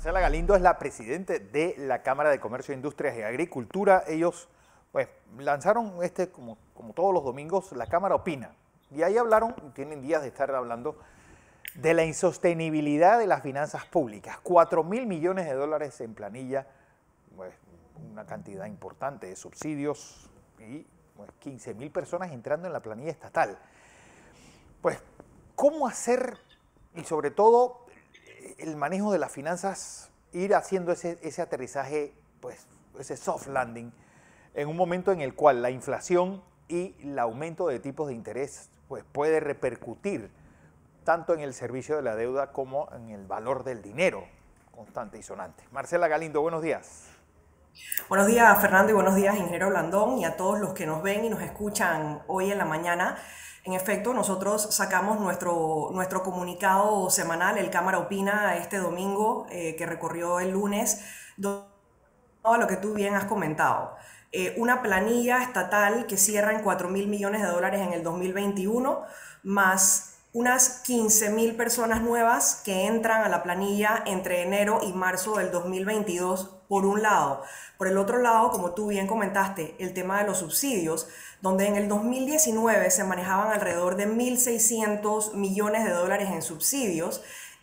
Marcela Galindo es la presidenta de la Cámara de Comercio, Industrias y Agricultura. Ellos pues lanzaron como todos los domingos, la Cámara Opina. Y ahí hablaron, tienen días de estar hablando, de la insostenibilidad de las finanzas públicas. 4.000 millones de dólares en planilla, pues una cantidad importante de subsidios y pues, 15.000 personas entrando en la planilla estatal. Pues, ¿cómo hacer y sobre todo el manejo de las finanzas, ir haciendo ese aterrizaje, pues ese soft landing, en un momento en el cual la inflación y el aumento de tipos de interés pues, puede repercutir tanto en el servicio de la deuda como en el valor del dinero constante y sonante? Marcela Galindo, buenos días. Buenos días, Fernando, y buenos días, ingeniero Blandón, y a todos los que nos ven y nos escuchan hoy en la mañana. En efecto, nosotros sacamos nuestro comunicado semanal, el Cámara Opina, este domingo, que recorrió el lunes, todo lo que tú bien has comentado. Una planilla estatal que cierra en 4.000 millones de dólares en el 2021, más unas 15.000 personas nuevas que entran a la planilla entre enero y marzo del 2022, por un lado. Por el otro lado, como tú bien comentaste, el tema de los subsidios, donde en el 2019 se manejaban alrededor de 1.600 millones de dólares en subsidios,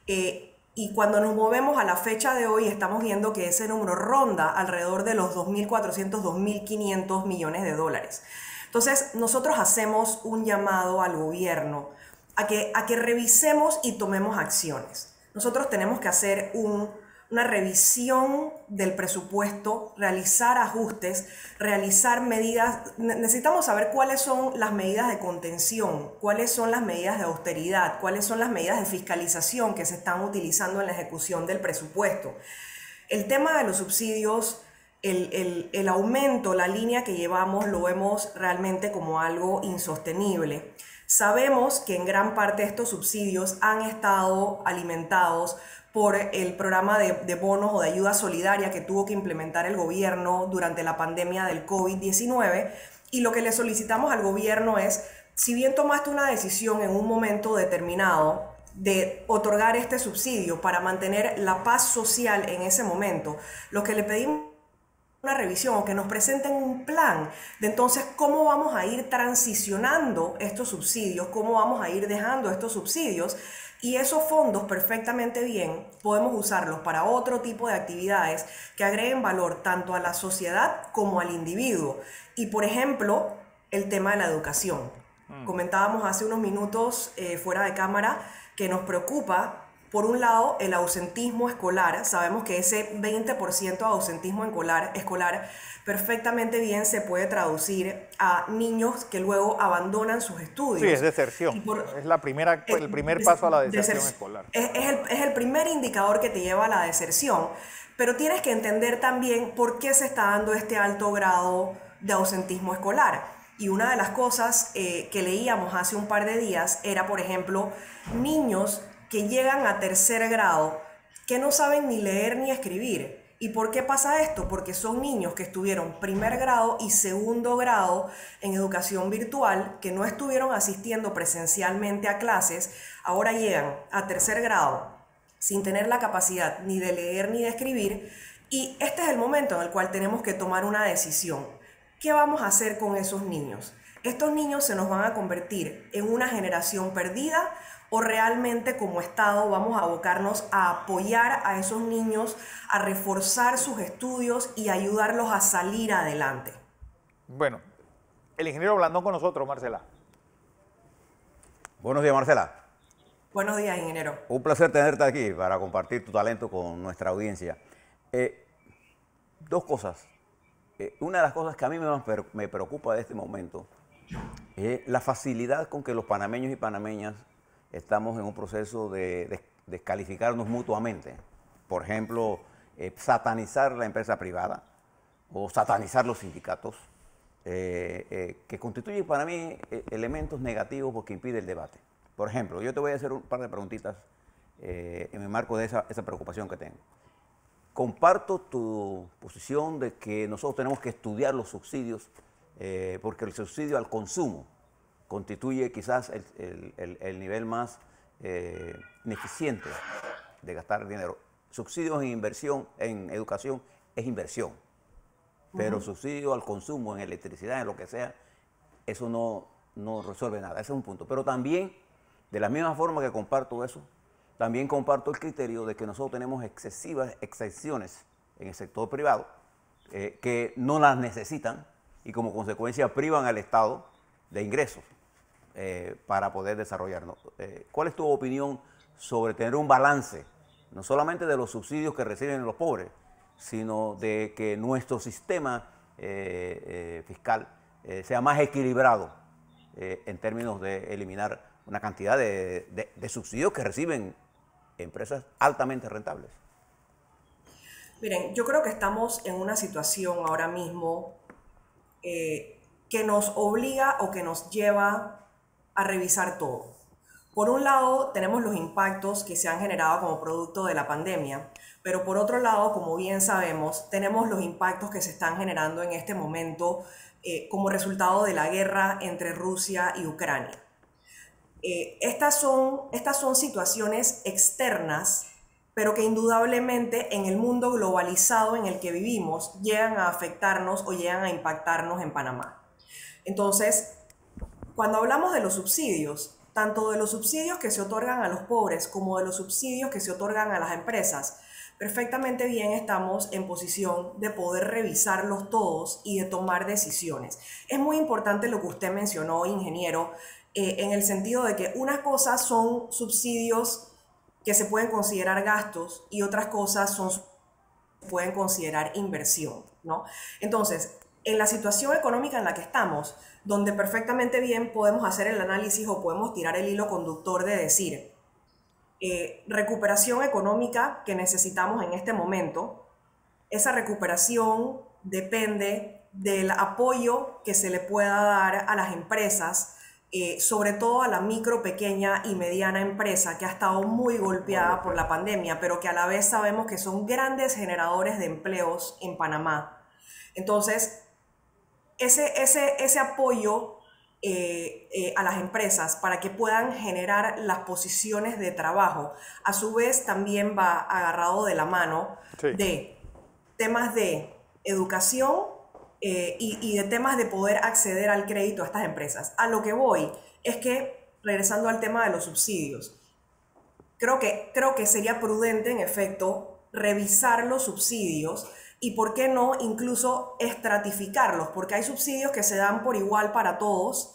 y cuando nos movemos a la fecha de hoy estamos viendo que ese número ronda alrededor de los 2.400, 2.500 millones de dólares. Entonces, nosotros hacemos un llamado al gobierno a que revisemos y tomemos acciones. Nosotros tenemos que hacer una revisión del presupuesto, realizar ajustes, realizar medidas. Necesitamos saber cuáles son las medidas de contención, cuáles son las medidas de austeridad, cuáles son las medidas de fiscalización que se están utilizando en la ejecución del presupuesto. El tema de los subsidios, el aumento, la línea que llevamos, lo vemos realmente como algo insostenible. Sabemos que en gran parte estos subsidios han estado alimentados por el programa de bonos o de ayuda solidaria que tuvo que implementar el gobierno durante la pandemia del COVID-19, y lo que le solicitamos al gobierno es, si bien tomaste una decisión en un momento determinado de otorgar este subsidio para mantener la paz social en ese momento, lo que le pedimos una revisión o que nos presenten un plan de entonces cómo vamos a ir transicionando estos subsidios, cómo vamos a ir dejando estos subsidios, y esos fondos perfectamente bien podemos usarlos para otro tipo de actividades que agreguen valor tanto a la sociedad como al individuo. Y por ejemplo, el tema de la educación. Comentábamos hace unos minutos fuera de cámara que nos preocupa, por un lado, el ausentismo escolar. Sabemos que ese 20% de ausentismo escolar perfectamente bien se puede traducir a niños que luego abandonan sus estudios. Sí, es deserción. Es el primer paso a la deserción escolar. Es el primer indicador que te lleva a la deserción. Pero tienes que entender también por qué se está dando este alto grado de ausentismo escolar. Y una de las cosas que leíamos hace un par de días era, por ejemplo, niños que llegan a tercer grado, que no saben ni leer ni escribir. ¿Y por qué pasa esto? Porque son niños que estuvieron primer grado y segundo grado en educación virtual, que no estuvieron asistiendo presencialmente a clases, ahora llegan a tercer grado sin tener la capacidad ni de leer ni de escribir, y este es el momento en el cual tenemos que tomar una decisión. ¿Qué vamos a hacer con esos niños? ¿Estos niños se nos van a convertir en una generación perdida o realmente como Estado vamos a abocarnos a apoyar a esos niños, a reforzar sus estudios y ayudarlos a salir adelante? Bueno, el ingeniero Blandón con nosotros, Marcela. Buenos días, Marcela. Buenos días, ingeniero. Un placer tenerte aquí para compartir tu talento con nuestra audiencia. Dos cosas. Una de las cosas que a mí me preocupa de este momento es la facilidad con que los panameños y panameñas estamos en un proceso de descalificarnos mutuamente. Por ejemplo, satanizar la empresa privada o satanizar los sindicatos, que constituyen para mí elementos negativos porque impide el debate. Por ejemplo, yo te voy a hacer un par de preguntitas en el marco de esa preocupación que tengo. Comparto tu posición de que nosotros tenemos que estudiar los subsidios, porque el subsidio al consumo constituye quizás el nivel más ineficiente de gastar dinero. subsidios en inversión, en educación, es inversión. Pero subsidio al consumo, en electricidad, en lo que sea, eso no resuelve nada. Ese es un punto. Pero también, de la misma forma que comparto eso, también comparto el criterio de que nosotros tenemos excesivas exenciones en el sector privado, que no las necesitan y como consecuencia privan al Estado de ingresos para poder desarrollarnos. ¿Cuál es tu opinión sobre tener un balance, no solamente de los subsidios que reciben los pobres, sino de que nuestro sistema fiscal sea más equilibrado en términos de eliminar una cantidad de subsidios que reciben empresas altamente rentables? Miren, yo creo que estamos en una situación ahora mismo que nos obliga o que nos lleva a revisar todo. Por un lado, tenemos los impactos que se han generado como producto de la pandemia, pero por otro lado, como bien sabemos, tenemos los impactos que se están generando en este momento como resultado de la guerra entre Rusia y Ucrania. Estas son situaciones externas, pero que indudablemente en el mundo globalizado en el que vivimos llegan a afectarnos o llegan a impactarnos en Panamá. Entonces, cuando hablamos de los subsidios, tanto de los subsidios que se otorgan a los pobres como de los subsidios que se otorgan a las empresas, perfectamente bien estamos en posición de poder revisarlos todos y de tomar decisiones. Es muy importante lo que usted mencionó, ingeniero, en el sentido de que unas cosas son subsidios que se pueden considerar gastos y otras cosas pueden considerar inversión, ¿no? Entonces, en la situación económica en la que estamos, donde perfectamente bien podemos hacer el análisis o podemos tirar el hilo conductor de decir recuperación económica que necesitamos en este momento, esa recuperación depende del apoyo que se le pueda dar a las empresas, sobre todo a la micro, pequeña y mediana empresa que ha estado muy golpeada por la pandemia, pero que a la vez sabemos que son grandes generadores de empleos en Panamá. Entonces, ese apoyo a las empresas para que puedan generar las posiciones de trabajo, a su vez también va agarrado de la mano de temas de educación y de temas de poder acceder al crédito a estas empresas. A lo que voy es que, regresando al tema de los subsidios, creo que sería prudente, en efecto, revisar los subsidios y, ¿por qué no, incluso estratificarlos? Porque hay subsidios que se dan por igual para todos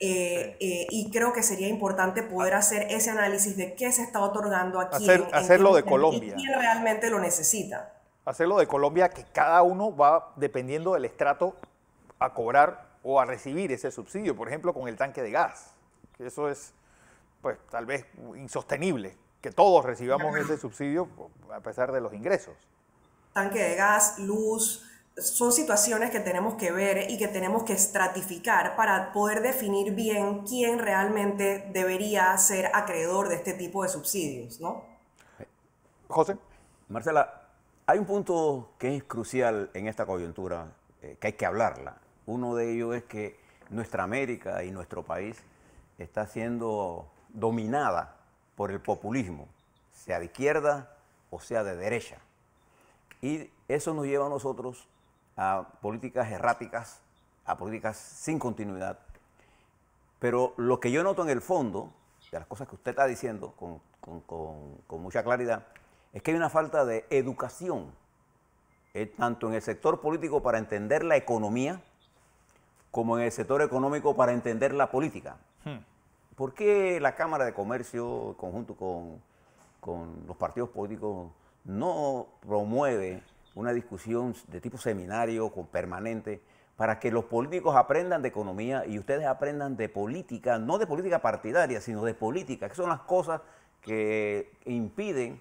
y creo que sería importante poder hacer ese análisis de qué se está otorgando a quién, hacerlo de Colombia. Y quién realmente lo necesita. Hacerlo de Colombia, que cada uno va, dependiendo del estrato, a cobrar o a recibir ese subsidio. Por ejemplo, con el tanque de gas, que eso es, pues, tal vez insostenible, que todos recibamos ese subsidio a pesar de los ingresos. Tanque de gas, luz, son situaciones que tenemos que ver y que tenemos que estratificar para poder definir bien quién realmente debería ser acreedor de este tipo de subsidios, ¿no? José. Marcela, hay un punto que es crucial en esta coyuntura, que hay que hablarla. Uno de ellos es que nuestra América y nuestro país está siendo dominada por el populismo, sea de izquierda o sea de derecha. Y eso nos lleva a nosotros a políticas erráticas, a políticas sin continuidad. Pero lo que yo noto en el fondo, de las cosas que usted está diciendo con mucha claridad, es que hay una falta de educación, tanto en el sector político para entender la economía, como en el sector económico para entender la política. ¿Por qué la Cámara de Comercio, en conjunto con los partidos políticos, no promueve una discusión de tipo seminario permanente para que los políticos aprendan de economía y ustedes aprendan de política, no de política partidaria, sino de política, que son las cosas que impiden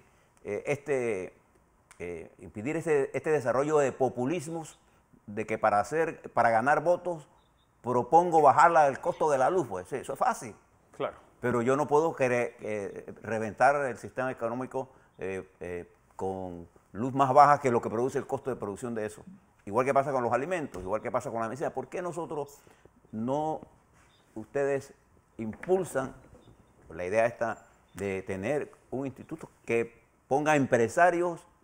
impedir este desarrollo de populismos, de que para ganar votos propongo bajar el costo de la luz? Pues sí, eso es fácil. Claro. Pero yo no puedo reventar el sistema económico con luz más baja que lo que produce el costo de producción de eso. Igual que pasa con los alimentos, igual que pasa con la medicina. ¿Por qué ustedes impulsan la idea esta de tener un instituto que ponga empresarios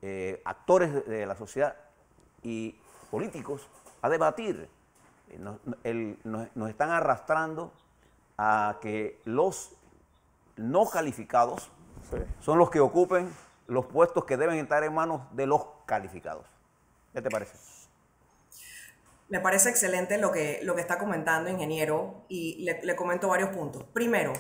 actores de la sociedad y políticos a debatir. Nos están arrastrando a que los no calificados son los que ocupen los puestos que deben estar en manos de los calificados. ¿Qué te parece? Me parece excelente lo que está comentando, ingeniero, y le comento varios puntos. Primero,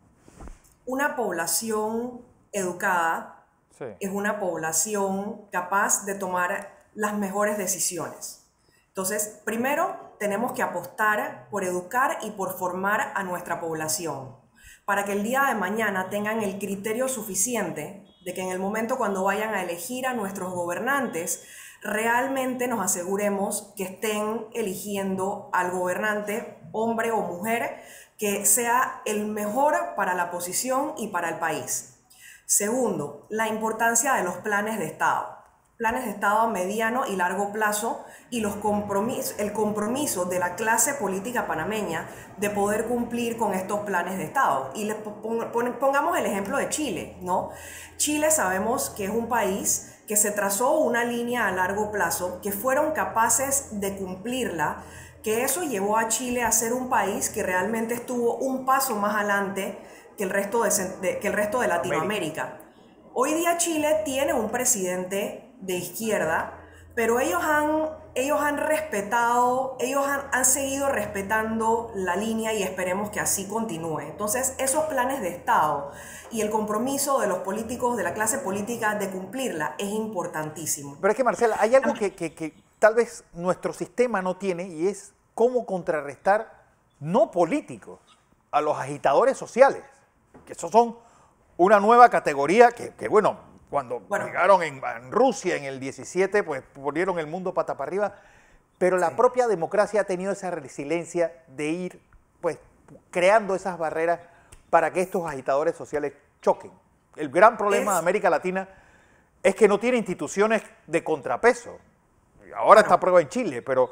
una población educada es una población capaz de tomar las mejores decisiones. Entonces, primero tenemos que apostar por educar y por formar a nuestra población, para que el día de mañana tengan el criterio suficiente de que en el momento cuando vayan a elegir a nuestros gobernantes, realmente nos aseguremos que estén eligiendo al gobernante, hombre o mujer, que sea el mejor para la posición y para el país. Segundo, la importancia de los planes de Estado. Planes de Estado a mediano y largo plazo y el compromiso de la clase política panameña de poder cumplir con estos planes de Estado. Y pongamos el ejemplo de Chile, ¿no? Chile sabemos que es un país que se trazó una línea a largo plazo, que fueron capaces de cumplirla, que eso llevó a Chile a ser un país que realmente estuvo un paso más adelante que el resto de Latinoamérica. Hoy día Chile tiene un presidente de izquierda, pero ellos han respetado, han seguido respetando la línea y esperemos que así continúe. Entonces, esos planes de Estado y el compromiso de los políticos, de la clase política de cumplirla es importantísimo. Pero es que, Marcela, hay algo que tal vez nuestro sistema no tiene y es cómo contrarrestar no políticos a los agitadores sociales, que esos son una nueva categoría que bueno, cuando llegaron en Rusia en el 17, pues ponieron el mundo pata para arriba, pero la propia democracia ha tenido esa resiliencia de ir pues creando esas barreras para que estos agitadores sociales choquen. El gran problema de América Latina es que no tiene instituciones de contrapeso. Ahora está a prueba en Chile, pero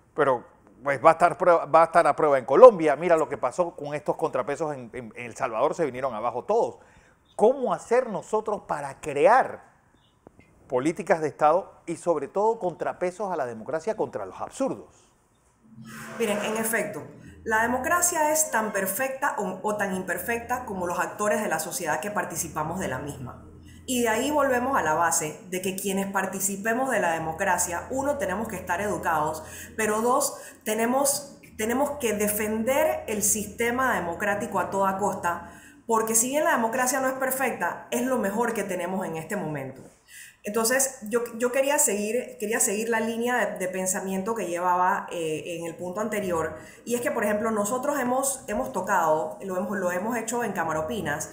pues va a estar a prueba en Colombia. Mira lo que pasó con estos contrapesos en El Salvador, se vinieron abajo todos. ¿Cómo hacer nosotros para crear políticas de Estado y sobre todo contrapesos a la democracia contra los absurdos? Miren, en efecto, la democracia es tan perfecta o tan imperfecta como los actores de la sociedad que participamos de la misma. Y de ahí volvemos a la base de que quienes participemos de la democracia, uno, tenemos que estar educados, pero dos, tenemos que defender el sistema democrático a toda costa, porque si bien la democracia no es perfecta, es lo mejor que tenemos en este momento. Entonces, yo quería seguir la línea de pensamiento que llevaba en el punto anterior, y es que, por ejemplo, nosotros hemos tocado, lo hemos hecho en Cámara Opinas,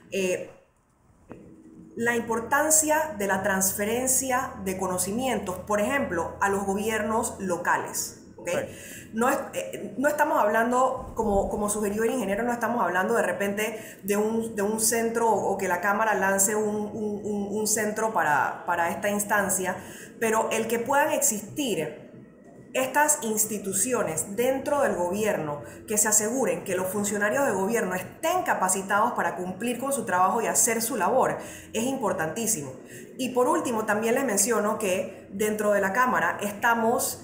la importancia de la transferencia de conocimientos, por ejemplo, a los gobiernos locales. ¿Okay? Sí. No estamos hablando, como sugirió el ingeniero, no estamos hablando de repente de un centro o que la Cámara lance un centro para esta instancia, pero el que puedan existir estas instituciones dentro del gobierno que se aseguren que los funcionarios de gobierno estén capacitados para cumplir con su trabajo y hacer su labor es importantísimo. Y por último, también les menciono que dentro de la Cámara estamos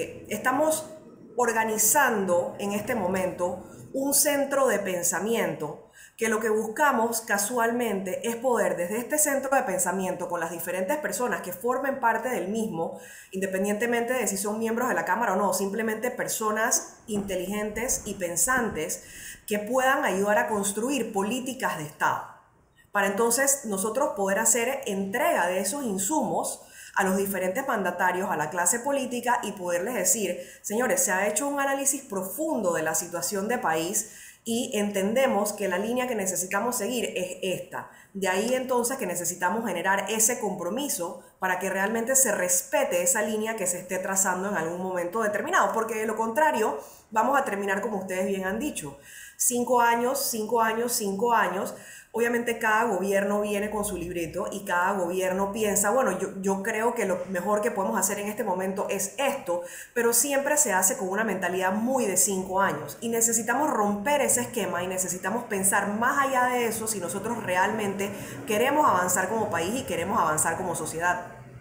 organizando en este momento un centro de pensamiento que lo que buscamos casualmente es poder desde este centro de pensamiento con las diferentes personas que formen parte del mismo, independientemente de si son miembros de la Cámara o no, simplemente personas inteligentes y pensantes que puedan ayudar a construir políticas de Estado. Para entonces nosotros poder hacer entrega de esos insumos a los diferentes mandatarios, a la clase política y poderles decir, señores, se ha hecho un análisis profundo de la situación de país y entendemos que la línea que necesitamos seguir es esta. De ahí entonces que necesitamos generar ese compromiso para que realmente se respete esa línea que se esté trazando en algún momento determinado, porque de lo contrario vamos a terminar como ustedes bien han dicho, 5 años, 5 años, 5 años. Obviamente cada gobierno viene con su libreto y cada gobierno piensa, bueno, yo creo que lo mejor que podemos hacer en este momento es esto, pero siempre se hace con una mentalidad muy de 5 años y necesitamos romper ese esquema y necesitamos pensar más allá de eso si nosotros realmente queremos avanzar como país y queremos avanzar como sociedad.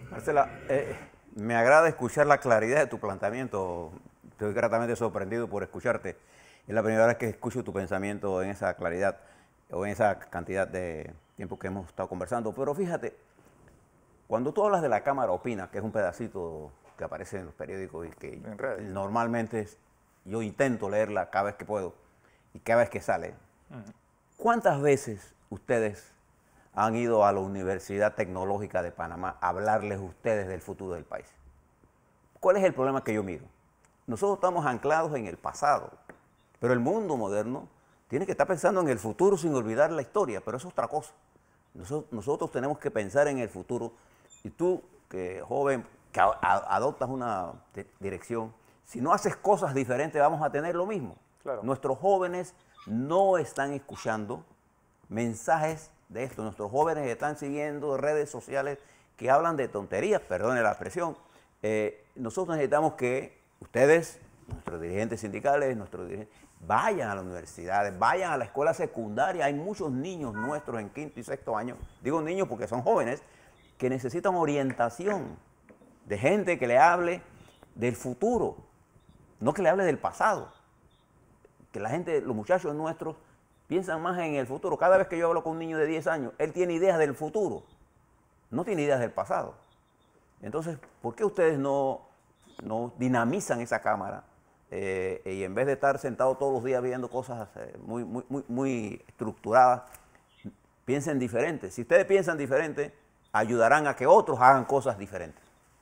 Marcela, me agrada escuchar la claridad de tu planteamiento. Estoy gratamente sorprendido por escucharte. Es la primera vez que escucho tu pensamiento en esa claridad o en esa cantidad de tiempo que hemos estado conversando. Pero fíjate, cuando tú hablas de la Cámara Opina, que es un pedacito que aparece en los periódicos y que normalmente yo intento leerla cada vez que puedo y cada vez que sale, ¿cuántas veces ustedes han ido a la Universidad Tecnológica de Panamá a hablarles ustedes del futuro del país? ¿Cuál es el problema que yo miro? Nosotros estamos anclados en el pasado, pero el mundo moderno tiene que estar pensando en el futuro sin olvidar la historia, pero eso es otra cosa. Nosotros tenemos que pensar en el futuro y tú, que joven, que adoptas una dirección, si no haces cosas diferentes vamos a tener lo mismo. Claro. Nuestros jóvenes no están escuchando mensajes de esto. Nuestros jóvenes están siguiendo redes sociales que hablan de tonterías, perdone la expresión. Nosotros necesitamos que ustedes, nuestros dirigentes sindicales, vayan a las universidades, vayan a la escuela secundaria. Hay muchos niños nuestros en quinto y sexto año, digo niños porque son jóvenes, que necesitan orientación de gente que le hable del futuro, no que le hable del pasado. Que la gente, los muchachos nuestros, piensan más en el futuro. Cada vez que yo hablo con un niño de 10 años, él tiene ideas del futuro, no tiene ideas del pasado. Entonces, ¿por qué ustedes no dinamizan esa cámara y en vez de estar sentados todos los días viendo cosas muy estructuradas, piensen diferente? Si ustedes piensan diferente, ayudarán a que otros hagan cosas diferentes.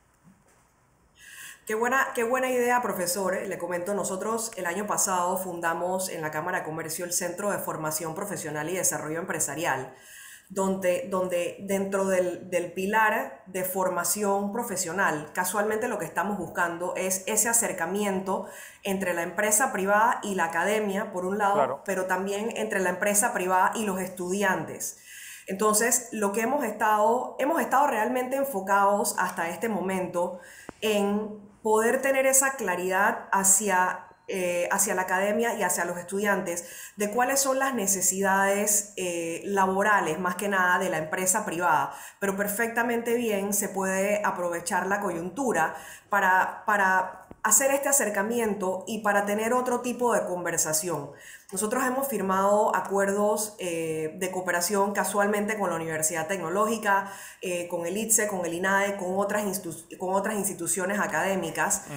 Qué buena idea, profesor. Le comento, nosotros el año pasado fundamos en la Cámara de Comercio el Centro de Formación Profesional y Desarrollo Empresarial, donde dentro del pilar de formación profesional, casualmente lo que estamos buscando es ese acercamiento entre la empresa privada y la academia, por un lado, claro, pero también entre la empresa privada y los estudiantes. Entonces, lo que hemos estado realmente enfocados hasta este momento en poder tener esa claridad hacia la academia y hacia los estudiantes de cuáles son las necesidades laborales, más que nada de la empresa privada, pero perfectamente bien se puede aprovechar la coyuntura para hacer este acercamiento y para tener otro tipo de conversación. Nosotros hemos firmado acuerdos de cooperación casualmente con la Universidad Tecnológica, con el ITSE, con el INADE, con otras instituciones académicas,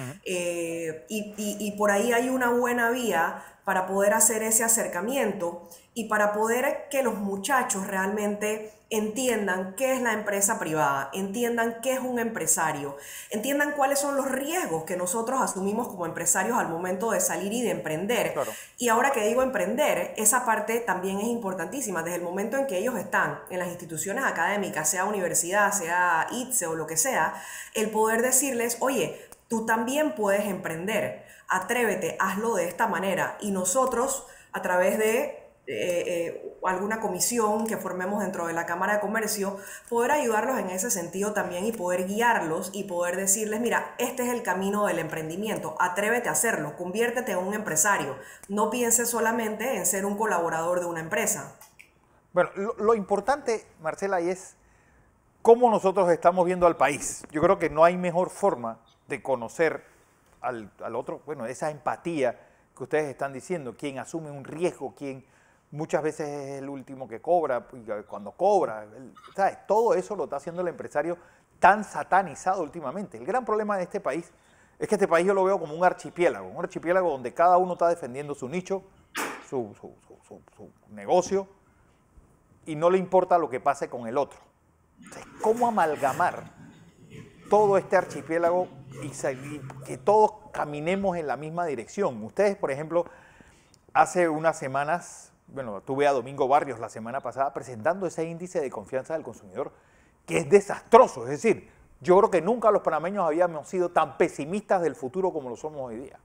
y por ahí hay una buena vía para poder hacer ese acercamiento y para poder que los muchachos realmente entiendan qué es la empresa privada, entiendan qué es un empresario, entiendan cuáles son los riesgos que nosotros asumimos como empresarios al momento de salir y de emprender. Claro. Y ahora que digo emprender, esa parte también es importantísima. Desde el momento en que ellos están en las instituciones académicas, sea universidad, sea ITSE o lo que sea, el poder decirles, oye, tú también puedes emprender, atrévete, hazlo de esta manera. Y nosotros, a través de alguna comisión que formemos dentro de la Cámara de Comercio, poder ayudarlos en ese sentido también y poder guiarlos y poder decirles, mira, este es el camino del emprendimiento, atrévete a hacerlo, conviértete en un empresario, no pienses solamente en ser un colaborador de una empresa. Bueno, lo importante, Marcela, es cómo nosotros estamos viendo al país. Yo creo que no hay mejor forma de conocer al otro, bueno, esa empatía que ustedes están diciendo, quien asume un riesgo, quien muchas veces es el último que cobra, cuando cobra, ¿sabes? Todo eso lo está haciendo el empresario tan satanizado últimamente. El gran problema de este país es que este país yo lo veo como un archipiélago donde cada uno está defendiendo su nicho, su negocio, y no le importa lo que pase con el otro. Entonces, ¿cómo amalgamar todo este archipiélago y que todos caminemos en la misma dirección? Ustedes, por ejemplo, hace unas semanas, bueno, tuve a Domingo Barrios la semana pasada presentando ese índice de confianza del consumidor que es desastroso. Es decir, yo creo que nunca los panameños habíamos sido tan pesimistas del futuro como lo somos hoy día.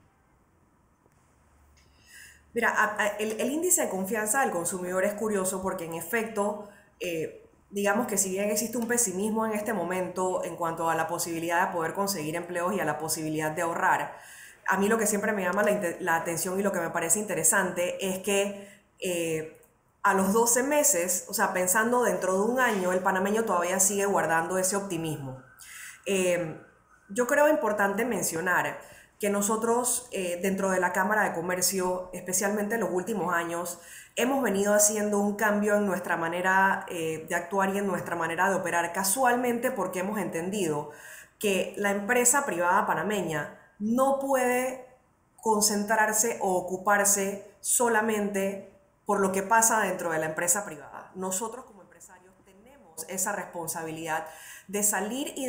Mira, el índice de confianza del consumidor es curioso porque en efecto, digamos que si bien existe un pesimismo en este momento en cuanto a la posibilidad de poder conseguir empleos y a la posibilidad de ahorrar, a mí lo que siempre me llama la atención y lo que me parece interesante es que a los 12 meses, o sea, pensando dentro de un año, el panameño todavía sigue guardando ese optimismo. Eh, yo creo importante mencionar que nosotros dentro de la Cámara de Comercio, especialmente en los últimos años, hemos venido haciendo un cambio en nuestra manera de actuar y en nuestra manera de operar, casualmente porque hemos entendido que la empresa privada panameña no puede concentrarse o ocuparse solamente por lo que pasa dentro de la empresa privada. Nosotros como empresarios tenemos esa responsabilidad de salir y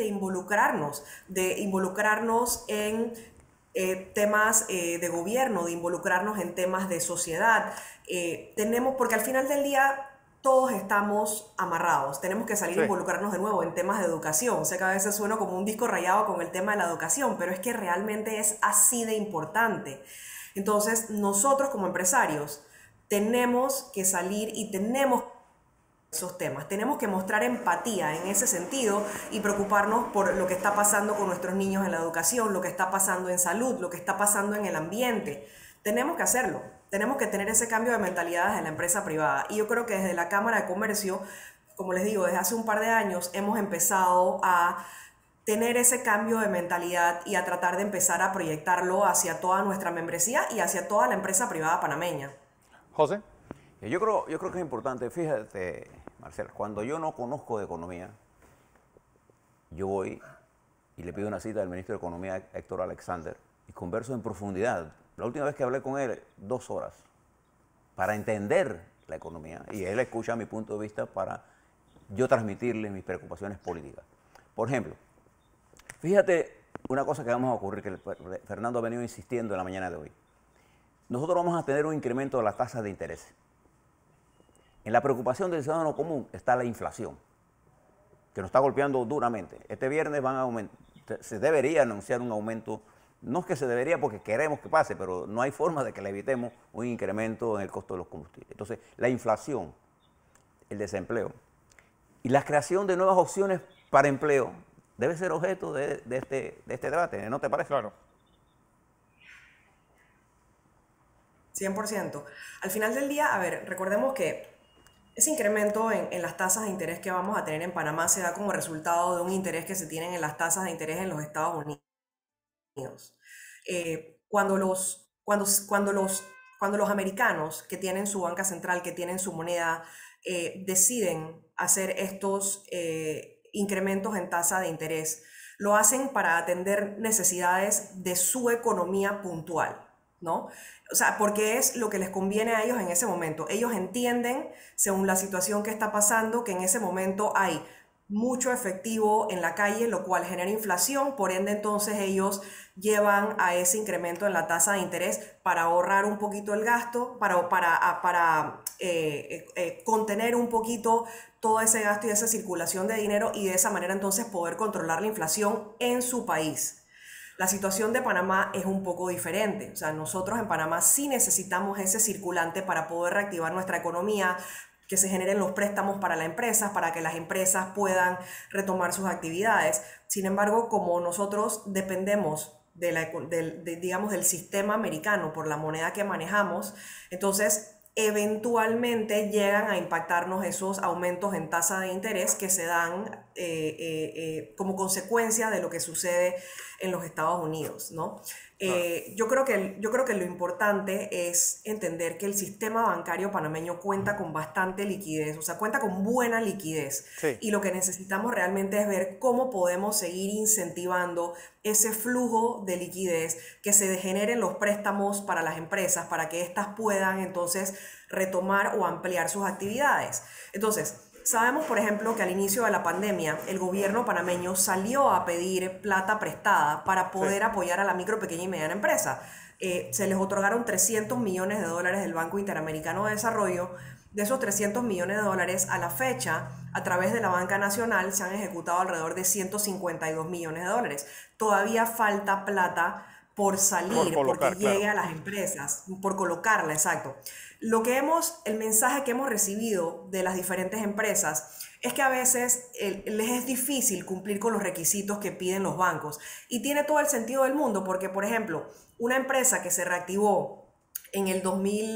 de involucrarnos en temas de gobierno, de involucrarnos en temas de sociedad. Porque al final del día todos estamos amarrados, tenemos que salir a Sí. involucrarnos de nuevo en temas de educación. Sé que a veces sueno como un disco rayado con el tema de la educación, pero es que realmente es así de importante. Entonces, nosotros como empresarios tenemos que salir y tenemos esos temas. Tenemos que mostrar empatía en ese sentido y preocuparnos por lo que está pasando con nuestros niños en la educación, lo que está pasando en salud, lo que está pasando en el ambiente. Tenemos que hacerlo. Tenemos que tener ese cambio de mentalidad desde la empresa privada. Y yo creo que desde la Cámara de Comercio, como les digo, desde hace un par de años hemos empezado a tener ese cambio de mentalidad y a tratar de empezar a proyectarlo hacia toda nuestra membresía y hacia toda la empresa privada panameña. José. Yo creo que es importante, fíjate, Marcela, cuando yo no conozco de economía, yo voy y le pido una cita al ministro de Economía, Héctor Alexander, y converso en profundidad. La última vez que hablé con él, 2 horas, para entender la economía, y él escucha mi punto de vista para yo transmitirle mis preocupaciones políticas. Por ejemplo, fíjate una cosa que vamos a ocurrir, que Fernando ha venido insistiendo en la mañana de hoy. Nosotros vamos a tener un incremento de las tasas de interés. En la preocupación del ciudadano común está la inflación, que nos está golpeando duramente. Este viernes se debería anunciar un aumento, no es que se debería porque queremos que pase, pero no hay forma de que le evitemos un incremento en el costo de los combustibles. Entonces, la inflación, el desempleo y la creación de nuevas opciones para empleo debe ser objeto de este debate, ¿no te parece? Claro. 100%. Al final del día, a ver, recordemos que ese incremento en las tasas de interés que vamos a tener en Panamá se da como resultado de un interés que se tienen en las tasas de interés en los Estados Unidos. Cuando los americanos que tienen su banca central, que tienen su moneda, deciden hacer estos incrementos en tasa de interés, lo hacen para atender necesidades de su economía puntual, ¿no? O sea, porque es lo que les conviene a ellos en ese momento. Ellos entienden, según la situación que está pasando, que en ese momento hay mucho efectivo en la calle, lo cual genera inflación, por ende entonces ellos llevan a ese incremento en la tasa de interés para ahorrar un poquito el gasto, para contener un poquito todo ese gasto y esa circulación de dinero y de esa manera entonces poder controlar la inflación en su país. La situación de Panamá es un poco diferente. O sea, nosotros en Panamá sí necesitamos ese circulante para poder reactivar nuestra economía, que se generen los préstamos para las empresas, para que las empresas puedan retomar sus actividades. Sin embargo, como nosotros dependemos digamos, del sistema americano por la moneda que manejamos, entonces eventualmente llegan a impactarnos esos aumentos en tasa de interés que se dan como consecuencia de lo que sucede en los Estados Unidos, ¿no? Yo creo que lo importante es entender que el sistema bancario panameño cuenta con bastante liquidez, o sea, cuenta con buena liquidez. Sí. Y lo que necesitamos realmente es ver cómo podemos seguir incentivando ese flujo de liquidez, que se generen los préstamos para las empresas, para que éstas puedan entonces retomar o ampliar sus actividades. Entonces, sabemos, por ejemplo, que al inicio de la pandemia el gobierno panameño salió a pedir plata prestada para poder apoyar a la micro, pequeña y mediana empresa. Se les otorgaron $300 millones del Banco Interamericano de Desarrollo. De esos $300 millones a la fecha, a través de la banca nacional, se han ejecutado alrededor de $152 millones. Todavía falta plata por salir, porque llegue a las empresas, por colocarla, exacto. El mensaje que hemos recibido de las diferentes empresas es que a veces les es difícil cumplir con los requisitos que piden los bancos. Y tiene todo el sentido del mundo, porque, por ejemplo, una empresa que se reactivó en el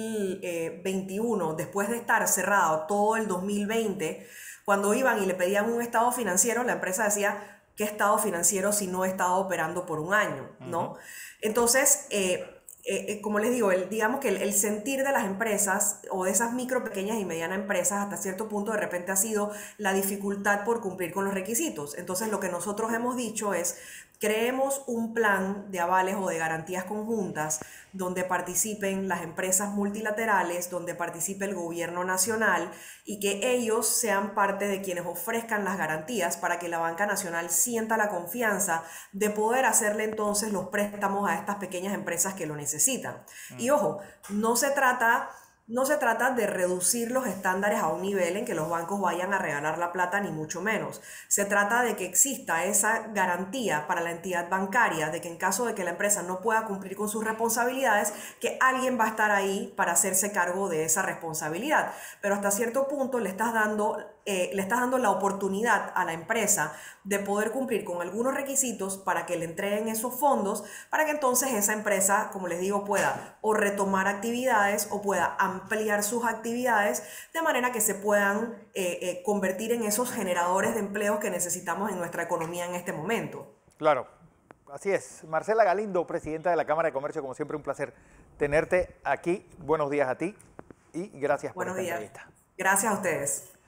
2021, después de estar cerrado todo el 2020, cuando iban y le pedían un estado financiero, la empresa decía: qué estado financiero si no he estado operando por un año, ¿no? Entonces, como les digo, digamos que el sentir de las empresas o de esas micro, pequeñas y medianas empresas hasta cierto punto de repente ha sido la dificultad por cumplir con los requisitos. Entonces lo que nosotros hemos dicho es, creemos un plan de avales o de garantías conjuntas donde participen las empresas multilaterales, donde participe el gobierno nacional y que ellos sean parte de quienes ofrezcan las garantías para que la banca nacional sienta la confianza de poder hacerle entonces los préstamos a estas pequeñas empresas que lo necesitan. Y ojo, no se trata de reducir los estándares a un nivel en que los bancos vayan a regalar la plata, ni mucho menos. Se trata de que exista esa garantía para la entidad bancaria de que en caso de que la empresa no pueda cumplir con sus responsabilidades, que alguien va a estar ahí para hacerse cargo de esa responsabilidad. Pero hasta cierto punto le estás dando la oportunidad a la empresa de poder cumplir con algunos requisitos para que le entreguen esos fondos, para que entonces esa empresa, como les digo, pueda o retomar actividades o pueda ampliar sus actividades de manera que se puedan convertir en esos generadores de empleos que necesitamos en nuestra economía en este momento. Claro, así es. Marcela Galindo, presidenta de la Cámara de Comercio, como siempre un placer tenerte aquí. Buenos días a ti y gracias por esta entrevista. Gracias a ustedes.